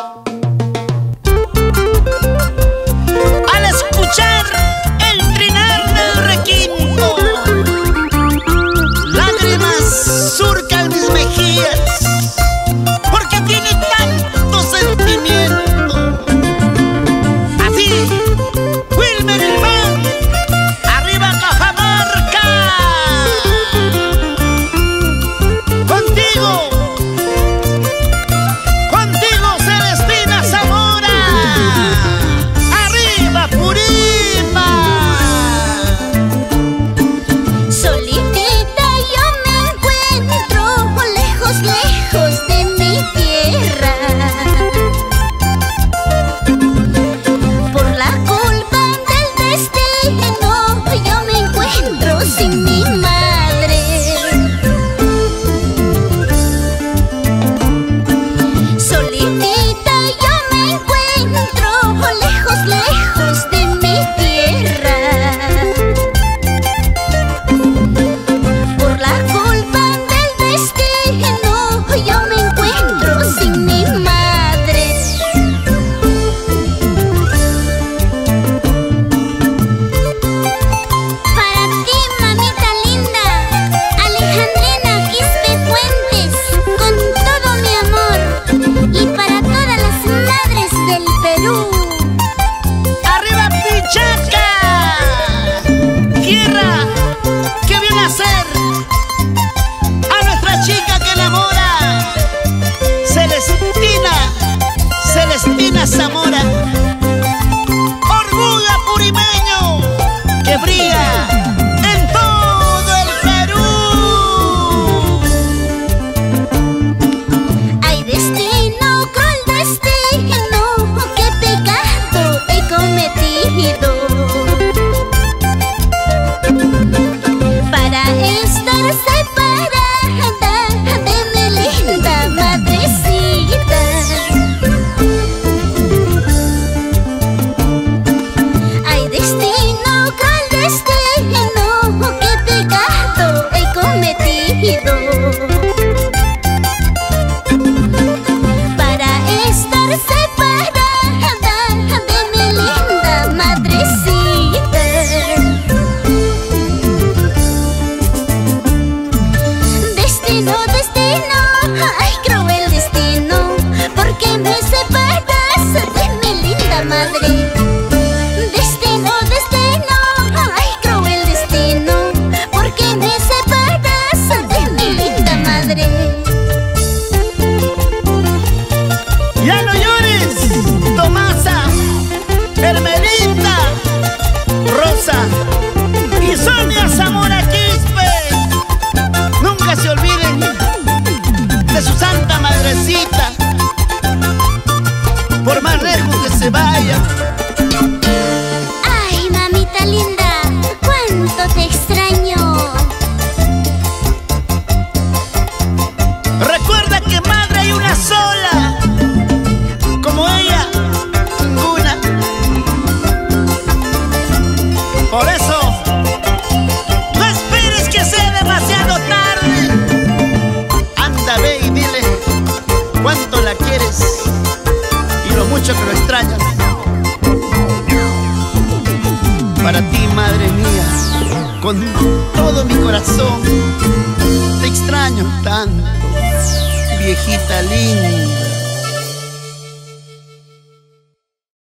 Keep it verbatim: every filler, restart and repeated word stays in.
Al escuchar el trinar del requinto, lágrimas surcan mis mejillas, porque tiene tanto sentimiento. Así, Wilmer el Man, arriba Cajamarca. Contigo, contigo Celestina Zamora, arriba Purima. Solitita yo me encuentro lejos, lejos de mi tierra. Por la culpa del destino yo me encuentro sin mi madre. Solitita yo me encuentro lejos, lejos de mi tierra. Por la culpa del destino yo me encuentro sin mi madre. Para ti, mamita linda, Alejandrina Quispe Fuentes, con todo mi amor, y para todas las madres del Perú. Arriba Pichaca, tierra que viene a ser a nuestra chica que enamora, Celestina, Celestina Zamora. Orgullo purimeño que brilla en todo el Perú. Ay, destino, cruel destino, qué pecado he cometido para estar separada de mi linda madrecita. Ay, destino, cruel destino, qué pecado he cometido para estar separada de mi linda madrecita. Destino, destino, ay, cruel destino, ¿por qué me separas de mi linda madre? Destino, destino, ay, cruel destino, ¿por qué me separas de mi linda madre? Ya no llores, Tomasa, Hermelita, Rosa y Sonia Zamora Quispe. Nunca se olviden de su santa madrecita, por más lejos que se vaya. Ay, mamita linda, cuánto te extraño. Recuerda que madre hay una sola, como ella, ninguna. Por eso, no esperes que sea demasiado tarde. Anda, ve y dile cuánto la quieres y lo mucho que lo extrañas. Para ti, madre mía, con todo mi corazón, te extraño tanto, viejita linda.